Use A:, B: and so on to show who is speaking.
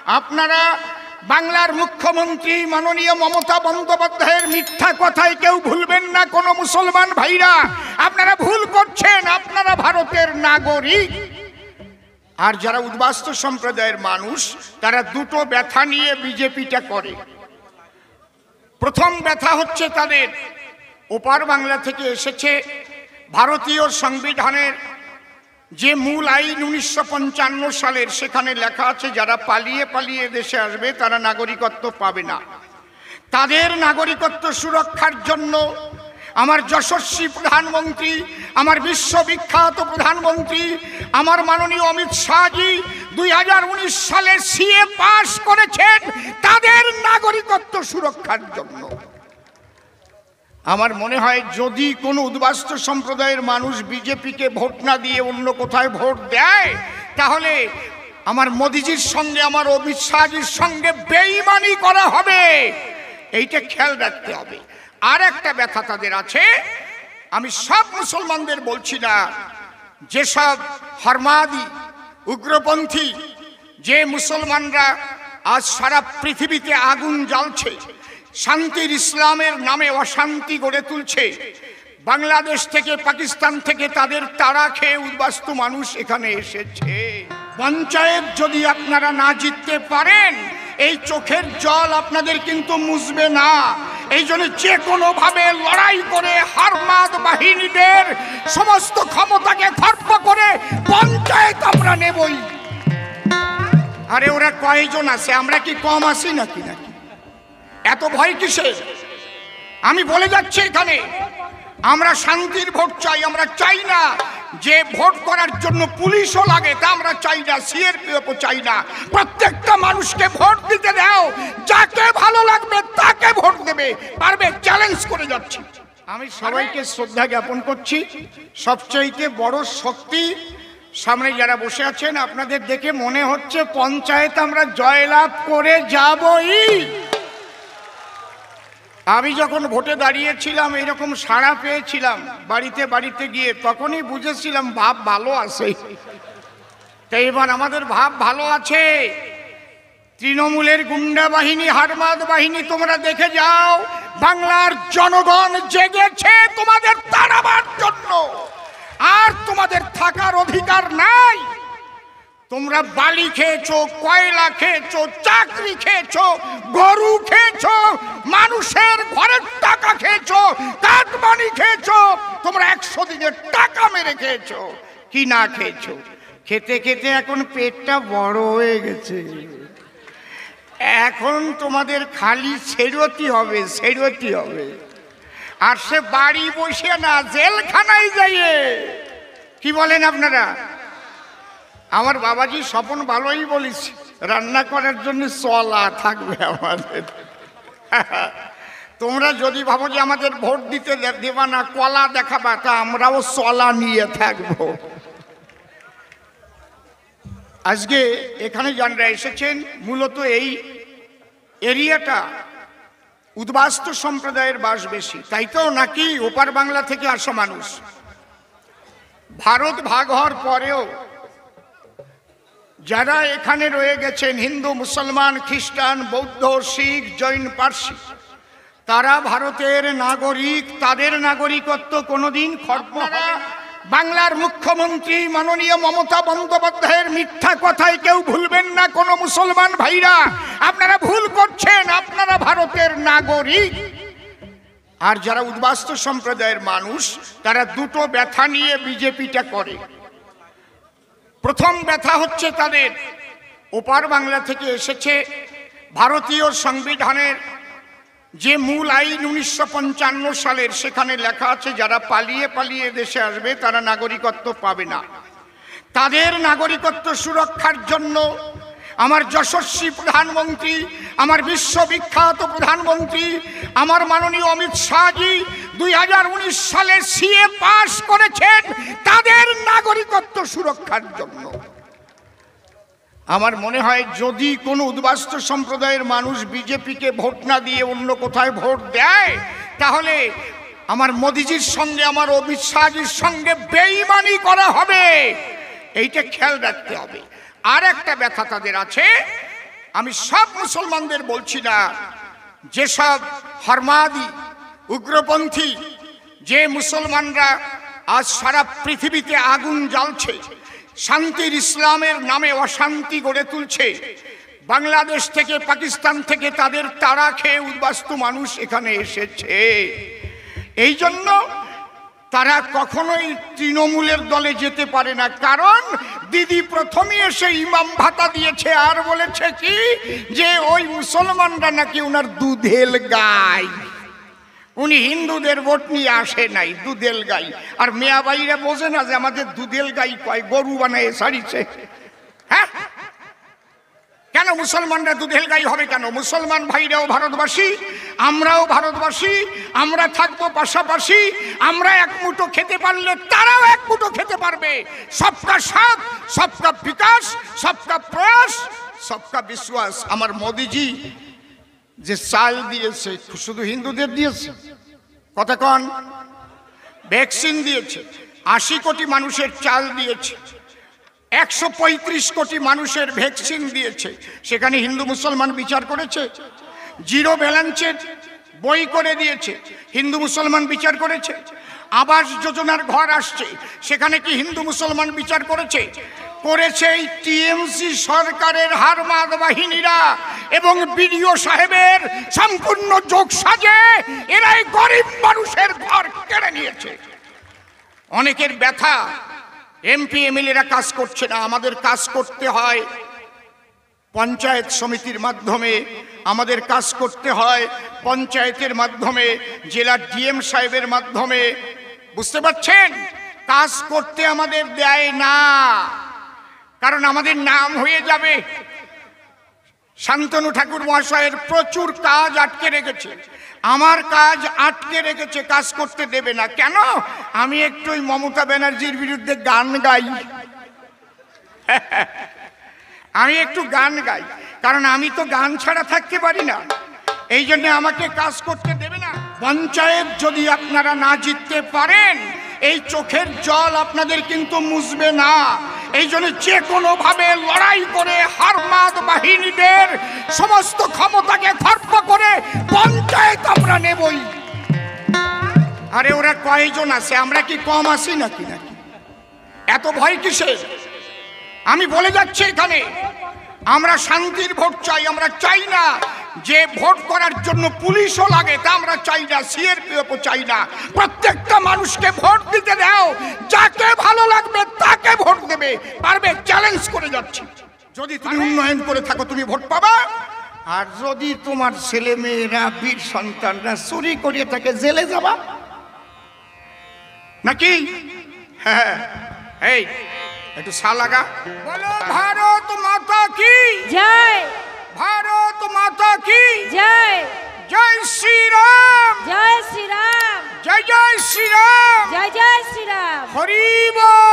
A: আপনারা বাংলার মুখ্যমন্ত্রী মাননীয় মমতা বন্দ্যোপাধ্যায়ের মিথ্যা কথায় কেউ ভুলবেন না। কোনো মুসলমান ভাইরা আপনারা ভুল করছেন, আপনারা ভারতের নাগরিক। আর যারা উদ্বাস্তু সম্প্রদায়ের মানুষ তারা দুটো ব্যথা নিয়ে বিজেপিটা করে। প্রথম ব্যথা হচ্ছে তাদের ওপার বাংলা থেকে এসেছে ভারতীয় সংবিধানের যে মূল আইন 1955 সালের, সেখানে লেখা আছে যারা পালিয়ে পালিয়ে দেশে আসবে তারা নাগরিকত্ব পাবে না। তাদের নাগরিকত্ব সুরক্ষার জন্য আমার যশস্বী প্রধানমন্ত্রী, আমার বিশ্ববিখ্যাত প্রধানমন্ত্রী, আমার মাননীয় অমিত শাহজি 2019 সালে সিএ পাশ করেছেন তাদের নাগরিকত্ব সুরক্ষার জন্য। আমার মনে হয় যদি কোনো উদ্বাস্তু সম্প্রদায়ের মানুষ বিজেপিকে ভোট না দিয়ে অন্য কোথায় ভোট দেয়, তাহলে আমার মোদিজির সঙ্গে, আমার অমিত শাহজির সঙ্গে বেঈমানি করা হবে। এইটা খেয়াল রাখতে হবে। আর একটা ব্যথা তাদের আছে, আমি সব মুসলমানদের বলছি না, যেসব হরমাদি উগ্রপন্থী যে মুসলমানরা আজ সারা পৃথিবীতে আগুন জ্বালছে, শান্তির ইসলামের নামে অশান্তি গড়ে তুলছে, বাংলাদেশ থেকে পাকিস্তান থেকে তাদের তাড়া খেয়ে উদ্বাস্তু মানুষ এখানে এসেছে। পঞ্চায়েত যদি আপনারা না জিততে পারেন, এই চোখের জল আপনাদের কিন্তু মুছবে না। এই জন্য যে কোনোভাবে লড়াই করে হারমাদ বাহিনীদের সমস্ত ক্ষমতাকে খর্ব করে পঞ্চায়েত আমরা নেবই। আরে ওরা কয়জন আছে, আমরা কি কম আছি নাকি? এত ভয় কিসের? আমি বলে যাচ্ছি এখানে আমরা শান্তির ভোট চাই। আমরা চাই না যে ভোট করার জন্য পুলিশও লাগে, তা আমরা চাই না, সিআরপিএফও চাই না। প্রত্যেকটা মানুষকে ভোট দিতে দাও, যাকে ভালো লাগবে তাকে ভোট দেবে, পারবে চ্যালেঞ্জ করে যাচ্ছি। আমি সবাইকে শ্রদ্ধা জ্ঞাপন করছি। সবচাইতে বড় শক্তি সামনে যারা বসে আছেন, আপনাদের দেখে মনে হচ্ছে পঞ্চায়েত আমরা জয়লাভ করে যাবই। আমি যখন ভোটে দাঁড়িয়েছিলাম এরকম সাড়া পেয়েছিলাম বাড়িতে বাড়িতে গিয়ে, তখনই বুঝেছিলাম ভাব ভালো আছে। তাই এবার আমাদের ভাব ভালো আছে। তৃণমূলের গুন্ডা বাহিনী, হারমাদ বাহিনী তোমরা দেখে যাও, বাংলার জনগণ জেগেছে তোমাদের তাড়াবার জন্য। আর তোমাদের থাকার অধিকার নাই। তোমরা বালি খেয়েছো, কয়লা খেয়েছো, চাকরি খেয়েছো, গরু খেয়েছো, মানুষের ঘরের টাকা খেয়েছো, কাটমানি খেয়েছো, তোমরা 100 দিনের টাকা মেরে খেয়েছো। কি না খেয়েছো? খেতে খেতে এখন পেটটা বড় হয়ে গেছে। এখন তোমাদের খালি ছেড়তি হবে, ছেড়তি হবে। আর সে বাড়ি বসে না, জেলখানায় যাইয়ে। কি বলেন আপনারা? আমার বাবাজি স্বপন ভালোই বলিস, রান্না করার জন্য চলা থাকবে আমাদের। তোমরা যদি ভাবো যে আমাদের ভোট দিতে দেবা না, কলা দেখাবা, তা আমরাও চলা নিয়ে থাকবো। আজকে এখানে যারা এসেছেন, মূলত এই এরিয়াটা উদ্বাস্তু সম্প্রদায়ের বাস বেশি, তাই তো নাকি ওপার বাংলা থেকে আসা মানুষ। ভারত ভাগ হওয়ার পরেও যারা এখানে রয়ে গেছেন, হিন্দু, মুসলমান, খ্রিস্টান, বৌদ্ধ, শিখ, জৈন, পার্সি, তারা ভারতের নাগরিক। তাদের নাগরিকত্ব কোনোদিন খর্ব হবে না। বাংলার মুখ্যমন্ত্রী মাননীয় মমতা বন্দ্যোপাধ্যায়ের মিথ্যা কথায় কেউ ভুলবেন না। কোনো মুসলমান ভাইরা আপনারা ভুল করছেন, আপনারা ভারতের নাগরিক। আর যারা উদ্বাস্তু সম্প্রদায়ের মানুষ তারা দুটো ব্যথা নিয়ে বিজেপিটা করে। প্রথম ব্যথা হচ্ছে তাদের ওপার বাংলা থেকে এসেছে ভারতীয় সংবিধানের যে মূল আইন 1955 সালের, সেখানে লেখা আছে যারা পালিয়ে পালিয়ে দেশে আসবে তারা নাগরিকত্ব পাবে না। তাদের নাগরিকত্ব সুরক্ষার জন্য আমার যশস্বী প্রধানমন্ত্রী, আমার বিশ্ববিখ্যাত প্রধানমন্ত্রী, আমার মাননীয় অমিত শাহজি 2019 সালে সিএ পাশ করেছেন তাদের নাগরিকত্ব সুরক্ষার জন্য। আমার মনে হয় যদি কোনো উদ্বাস্তু সম্প্রদায়ের মানুষ বিজেপিকে ভোট না দিয়ে অন্য কোথায় ভোট দেয়, তাহলে আমার মোদিজির সঙ্গে, আমার অমিত শাহজির সঙ্গে বেঈমানি করা হবে। এইটা খেয়াল রাখতে হবে। আর একটা ব্যথা তাদের আছে, আমি সব মুসলমানদের বলছি না, যেসব হরমাদি উগ্রপন্থী যে মুসলমানরা আজ সারা পৃথিবীতে আগুন জ্বালছে, শান্তির ইসলামের নামে অশান্তি গড়ে তুলছে, বাংলাদেশ থেকে পাকিস্তান থেকে তাদের তাড়া খেয়ে উদ্বাস্তু মানুষ এখানে এসেছে। এই জন্য তারা কখনোই তৃণমূলের দলে যেতে পারে না, কারণ দিদি প্রথমেই এসে ইমাম ভাতা দিয়েছে আর বলেছে কি যে ওই মুসলমানরা নাকি ওনার দুধেল গাই, উনি হিন্দুদের ভোট নিয়ে আসে নাই, দুধেল গাই। আর মেয়া ভাইরা বোঝে না যে আমাদের দুধেল গাই কয় গরু বানায় সারিছে। হ্যাঁ, কেন মুসলমানরা দুধেল গাই হবে কেন? মুসলমান ভাইরাও ভারতবাসী, আমরাও ভারতবাসী, আমরা থাকবো পাশাপাশি। আমরা এক মুঠো খেতে পারলে তারাও এক মুঠো খেতে পারবে। সবকা সাথ, সবকা বিকাশ, সবকা প্রয়াস, সবকা বিশ্বাস। আমার মোদিজি যে চাল দিয়েছে শুধু হিন্দুদের দিয়েছে, কথা কন, ভ্যাকসিন দিয়েছে, 80 কোটি মানুষের চাল দিয়েছে, 135 কোটি মানুষের ভ্যাকসিন দিয়েছে। সেখানে হিন্দু মুসলমান বিচার করেছে? জিরো ব্যালেন্সের বই করে দিয়েছে, হিন্দু মুসলমান বিচার করেছে? আবাস যোজনার ঘর আসছে, সেখানে কি হিন্দু মুসলমান বিচার করেছে? করেছে এই টিএমসি সরকারের হারমাদ বাহিনীরা এবং বিডিও সাহেবের সম্পূর্ণ যোগ সাজে এরাই গরিব মানুষের ঘর কেড়ে নিয়েছে। অনেকের ব্যথা, এমপি এমএলএরা কাজ করছে না, আমাদের কাজ করতে হয় পঞ্চায়েত সমিতির মাধ্যমে, আমাদের কাজ করতে হয় পঞ্চায়েতের মাধ্যমে, জেলার ডিএম সাহেবের মাধ্যমে। বুঝতে পারছেন? কাজ করতে আমাদের দেয় না, কারণ আমাদের নাম হয়ে যাবে। শান্তনু ঠাকুর মহাশয়ের প্রচুর কাজ আটকে রেখেছে, আমার কাজ আটকে রেখেছে, কাজ করতে দেবে না। কেন? আমি একটু ওই মমতা ব্যানার্জির বিরুদ্ধে গান গাই, আমি একটু গান গাই, কারণ আমি তো গান ছাড়া থাকতে পারি না, এই জন্য আমাকে কাজ করতে দেবে না। পঞ্চায়েত যদি আপনারা না জিততে পারেন, এই চোখের জল আপনাদের কিন্তু মুছবে না। এই জন্য যে কোনো ভাবে লড়াই করে হারমাদ বাহিনীদের সমস্ত ক্ষমতাকে খর্ব করে পঞ্চায়েত আমরা নেবই। আরে ওরা কয়জন আছে, আমরা কি কম আছি নাকি? এত ভয় কিসের? আমি বলে যাচ্ছি এখানে, আমরা শান্তির ভোট চাই। আমরা চাই না যে ভোট করার জন্য পুলিশও লাগে, তা আমরা চাই না, সিআরপিএফও চাই না। প্রত্যেকটা মানুষকে ভোট দিতে দাও, যাকে ভালো লাগবে তাকে ভোট দেবে, পারবে চ্যালেঞ্জ করে যাচ্ছি। যদি তুমি উন্নয়ন করে থাকো তুমি ভোট পাবা, আর যদি তোমার ছেলে মেয়েরা বীর সন্তানরা চুরি করিয়ে থাকে জেলে যাবা নাকি? হ্যাঁ, এই একটু সালাগা বলো, ভারত মাতা কি জয়, ভারত মাতা কি জয়, জয় শ্রীরাম, জয় শ্রীরাম, জয় জয় শ্রীরাম, জয় জয় শ্রীরাম, হরি বল।